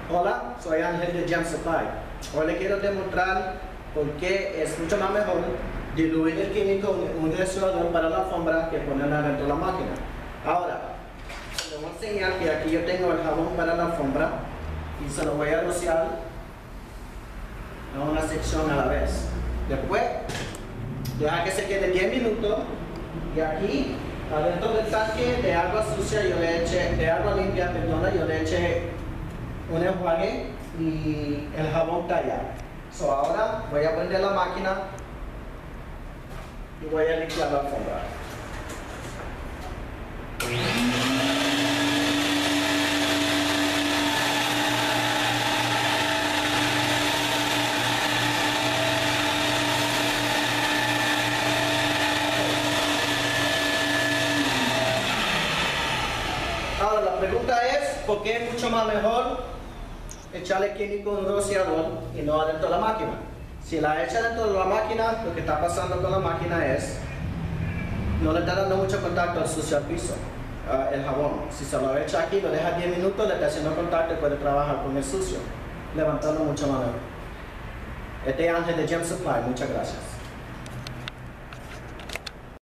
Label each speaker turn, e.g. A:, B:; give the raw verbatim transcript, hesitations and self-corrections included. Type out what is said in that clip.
A: Hola, soy Ángel de Gem Supply. Hoy le quiero demostrar por qué es mucho más mejor diluir el químico en un rasurador para la alfombra que ponerla dentro de la máquina. Ahora, le voy a enseñar que aquí yo tengo el jabón para la alfombra y se lo voy a rociar en una sección a la vez. Después, deja que se quede diez minutos y aquí, adentro del tanque de agua sucia, yo le eché, de agua limpia, perdona, yo le eché un enjuague y el jabón tallado. So, ahora voy a prender la máquina y voy a limpiar la alfombra. Ahora la pregunta es, ¿por qué es mucho más mejor echarle químico en un rociador y no adentro de la máquina? Si la echa dentro de la máquina, lo que está pasando con la máquina es no le está dando mucho contacto al sucio al piso, uh, el jabón. Si se lo echa aquí, lo deja diez minutos, le está haciendo contacto y puede trabajar con el sucio, levantando mucho más. Este es Ángel de Gem Supply, muchas gracias.